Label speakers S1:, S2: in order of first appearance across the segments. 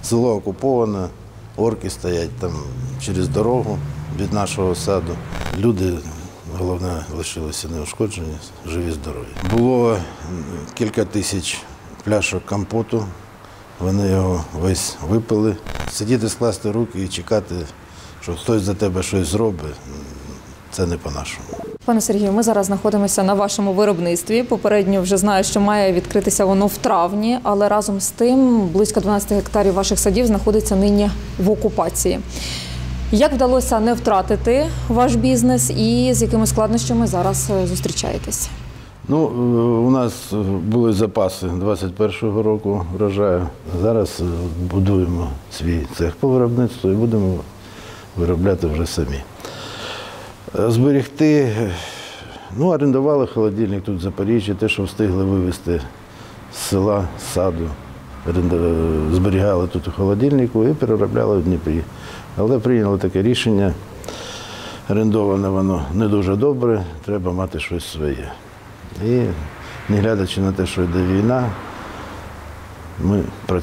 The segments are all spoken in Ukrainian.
S1: Село окуповане, орки стоять там через дорогу від нашого саду. Люди, головне, лишилися неушкоджені, живі, здорові. Було кілька тисяч пляшок компоту, вони його весь випили. Сидіти, скласти руки і чекати, що хтось за тебе щось зробить, це не по-нашому.
S2: Пане Сергію, ми зараз знаходимося на вашому виробництві. Попередньо вже знаю, що має відкритися воно в травні, але разом з тим близько 12 гектарів ваших садів знаходиться нині в окупації. Як вдалося не втратити ваш бізнес і з якими складнощами зараз зустрічаєтесь?
S1: У нас були запаси 21-го року врожаю. Зараз будуємо свій цех по виробництву і будемо виробляти вже самі. Зберегти, орендували холодильник тут в Запоріжжі, те, що встигли вивезти з села, з саду, зберігали тут у холодильнику і переробляли в Дніпрі. Але прийняли таке рішення, орендоване воно не дуже добре, треба мати щось своє. І не глядячи на те, що йде війна, ми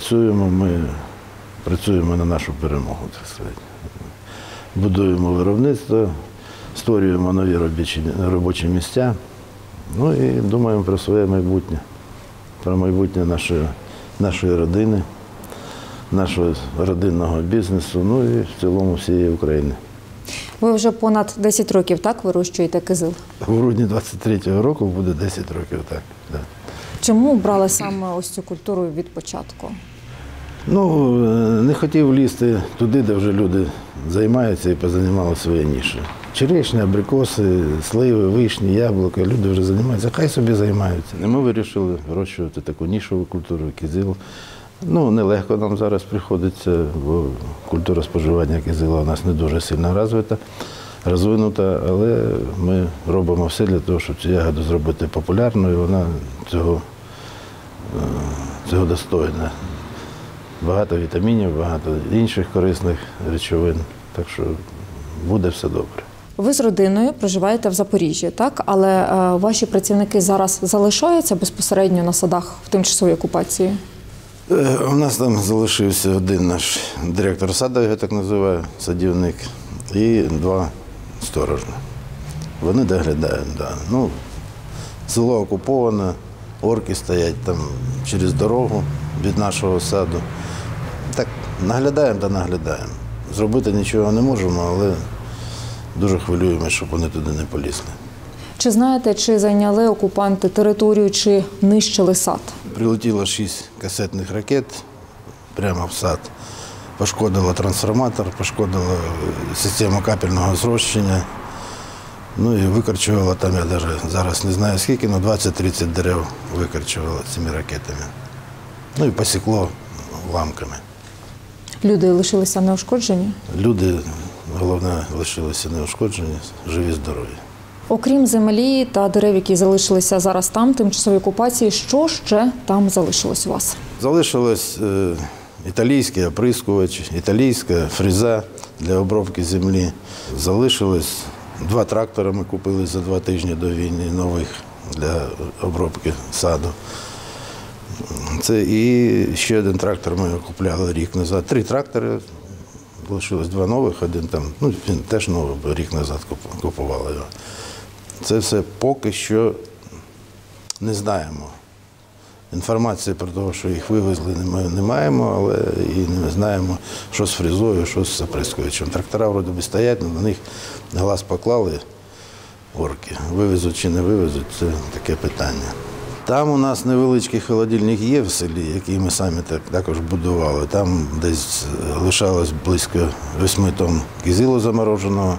S1: працюємо на нашу перемогу, так сказати. Будуємо виробництво, створюємо нові робочі місця, і думаємо про своє майбутнє, про майбутнє нашої родини, нашого родинного бізнесу, і в цілому всієї України.
S2: Ви вже понад 10 років, так, вирощуєте кизил?
S1: У грудні 23-го року буде 10 років, так. Да.
S2: Чому брали саме ось цю культуру від початку?
S1: Не хотів лізти туди, де вже люди займаються і позаймали свої ніші. Черешні, абрикоси, сливи, вишні, яблука, люди вже займаються, хай собі займаються. І ми вирішили вирощувати таку нішову культуру, кизил. Нелегко нам зараз приходиться, бо культура споживання кизила у нас не дуже сильно розвинута, але ми робимо все для того, щоб цю ягоду зробити популярною, вона цього достойна. Багато вітамінів, багато інших корисних речовин, так що буде все добре.
S2: Ви з родиною проживаєте в Запоріжжі, так? Але ваші працівники зараз залишаються безпосередньо на садах в тимчасовій окупації?
S1: У нас там залишився один наш директор саду, я його так називаю, садівник, і 2 сторожі. Вони доглядають, да. Село окуповане, орки стоять там через дорогу від нашого саду. Так, наглядаємо та наглядаємо. Зробити нічого не можемо, але дуже хвилюємося, щоб вони туди не полізли.
S2: Чи знаєте, чи зайняли окупанти територію, чи нищили сад?
S1: Прилетіло 6 касетних ракет прямо в сад. Пошкодило трансформатор, пошкодило систему капельного зрощення. І викорчувало там, я навіть зараз не знаю скільки, 20-30 дерев викорчувало цими ракетами. І посікло ламками.
S2: Люди лишилися неушкоджені?
S1: Люди, головне, лишилися неушкоджені, живі, здорові.
S2: Окрім землі та дерев, які залишилися зараз там, тимчасовій окупації, що ще там залишилось у вас?
S1: Залишилось італійський оприскувач, італійська фреза для обробки землі. Залишилось 2 трактори ми купили за 2 тижні до війни, нових для обробки саду. Це і ще один трактор ми купляли рік назад. 3 трактори, залишилось 2 нових, один там, він теж новий, рік назад купували його. Це все поки що не знаємо. Інформації про те, що їх вивезли, не маємо, але і не знаємо, що з фрезою, що з оприскувачем. Трактора вроді би стоять, але на них глаз поклали орки. Вивезуть чи не вивезуть, це таке питання. Там у нас невеличкий холодильник є в селі, який ми самі також будували. Там десь лишалось близько 8 тонн кизилу замороженого.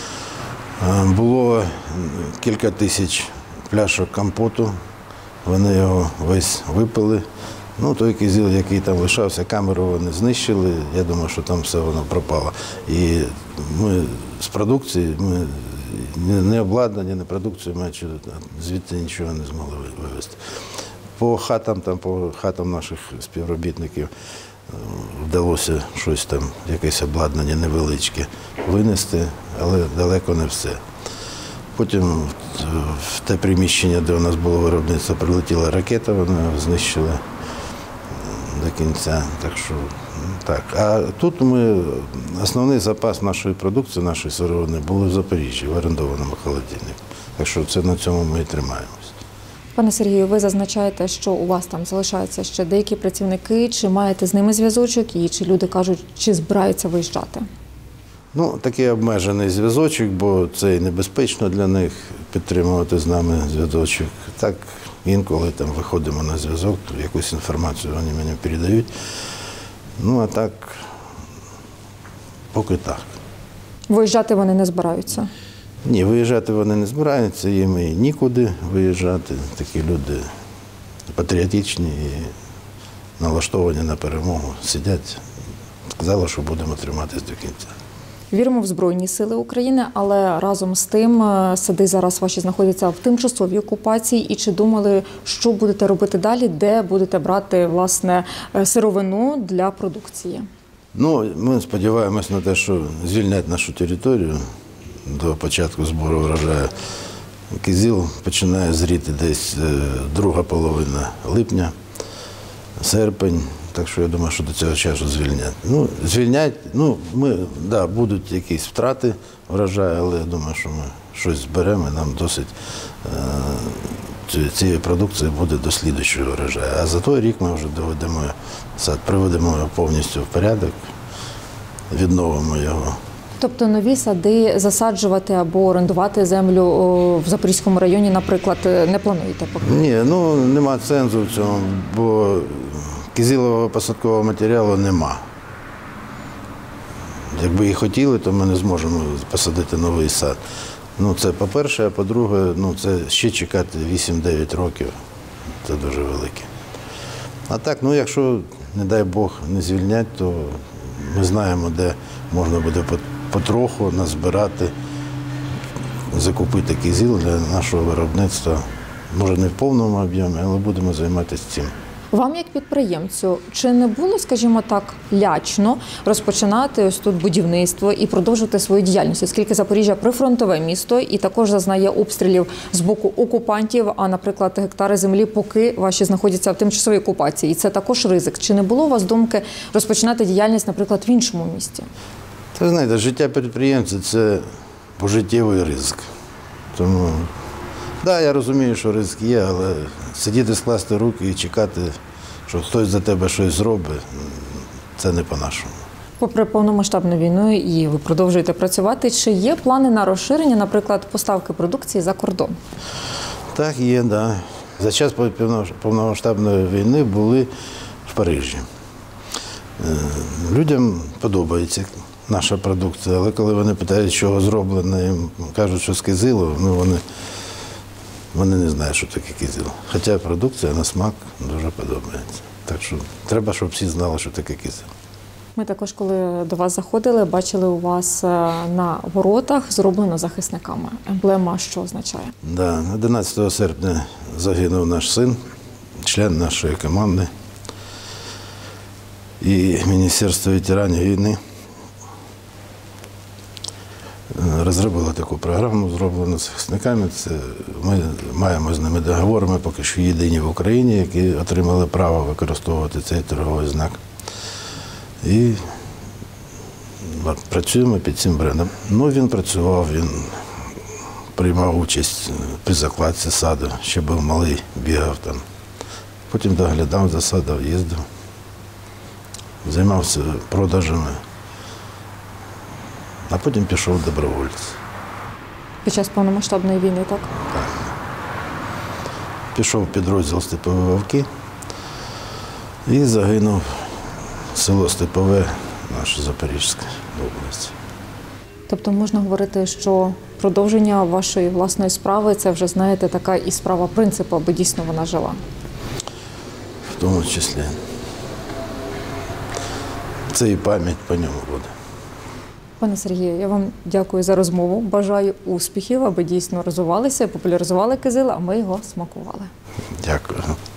S1: Було кілька тисяч пляшок компоту, вони його весь випили. Той кизил, який там лишався, камеру вони знищили, я думаю, що там все воно пропало. І ми з продукції, ми не обладнання, не продукцію, ми звідти нічого не змогли вивезти. По хатам наших співробітників вдалося щось там, якесь обладнання невеличке винести, але далеко не все. Потім в те приміщення, де у нас було виробництво, прилетіла ракета, вона знищила до кінця. Так що Так, а тут основний запас нашої продукції, нашої сировини, були в Запоріжжі, в орендованому холодильнику. Так що це на цьому ми і тримаємося.
S2: Пане Сергію, ви зазначаєте, що у вас там залишаються ще деякі працівники, чи маєте з ними зв'язочок, і чи люди кажуть, чи збираються виїжджати?
S1: Такий обмежений зв'язочок, бо це і небезпечно для них підтримувати з нами зв'язочок. Так, інколи там виходимо на зв'язок, якусь інформацію вони мені передають. А так, поки так.
S2: Виїжджати вони не збираються?
S1: Ні, виїжджати вони не збираються, їм і нікуди виїжджати. Такі люди патріотичні і налаштовані на перемогу. Сидять, сказали, що будемо триматись до кінця.
S2: Віримо в Збройні Сили України, але разом з тим сади зараз ваші знаходяться в тимчасовій окупації. І чи думали, що будете робити далі, де будете брати, власне, сировину для продукції?
S1: Ми сподіваємось на те, що звільнять нашу територію до початку збору врожаю. Кизил починає зріти десь друга половина липня, серпень. Так що я думаю, що до цього часу звільнять. Звільнять, будуть якісь втрати врожаю, але я думаю, що ми щось зберемо, і нам досить цієї продукції буде до слідуючого врожаю. А за той рік ми вже доведемо сад, приведемо його повністю в порядок, відновимо його.
S2: Тобто нові сади засаджувати або орендувати землю в Запорізькому районі, наприклад, не плануєте поки?
S1: Ні, нема сенсу в цьому, бо кизилового посадкового матеріалу нема. Якби і хотіли, то ми не зможемо посадити новий сад. Це по-перше, а по-друге, це ще чекати 8-9 років. Це дуже велике. А так, якщо, не дай Бог, не звільнять, то ми знаємо, де можна буде потроху назбирати, закупити кизил для нашого виробництва. Може, не в повному об'ємі, але будемо займатися цим.
S2: Вам, як підприємцю, чи не було, скажімо так, лячно розпочинати ось тут будівництво і продовжувати свою діяльність, оскільки Запоріжжя прифронтове місто і також зазнає обстрілів з боку окупантів, а, наприклад, гектари землі поки ваші знаходяться в тимчасовій окупації. І це також ризик. Чи не було у вас думки розпочинати діяльність, наприклад, в іншому місті?
S1: Ви знаєте, життя підприємця – це пожиттєвий ризик. Тому, я розумію, що ризик є, але сидіти, скласти руки і чекати, що хтось за тебе щось зробить, це не по-нашому.
S2: Попри повномасштабну війну і ви продовжуєте працювати, чи є плани на розширення, наприклад, поставки продукції за кордон?
S1: Так, є, так. За час повномасштабної війни були в Парижі. Людям подобається наша продукція, але коли вони питають, з чого зроблено, їм кажуть, що з кизилу, вони не знають, що таке кизил. Хоча продукція на смак дуже подобається. Так що треба, щоб всі знали, що таке кизил.
S2: Ми також, коли до вас заходили, бачили у вас на воротах зроблено захисниками. Емблема що означає?
S1: 11 серпня загинув наш син, член нашої команди. І Міністерство ветеранів війни розробило таку програму, зроблену захисниками. Ми маємо з ними договори, ми поки що єдині в Україні, які отримали право використовувати цей торговий знак. І працюємо під цим брендом. Він працював, він приймав участь при закладці саду, ще був малий, бігав там. Потім доглядав за садом, їздив, займався продажами. А потім пішов добровольцем.
S2: Під час повномасштабної війни, так?
S1: Так. Пішов в підрозділ «Степові вовки» і загинув село Степове, наша Запорізька область.
S2: Тобто можна говорити, що продовження вашої власної справи – це вже, знаєте, така і справа принципу, аби дійсно вона жила?
S1: В тому числі. Це і пам'ять по ньому буде.
S2: Пане Сергію, я вам дякую за розмову. Бажаю успіхів, аби дійсно розвивалися, популяризували кизил, а ми його смакували.
S1: Дякую.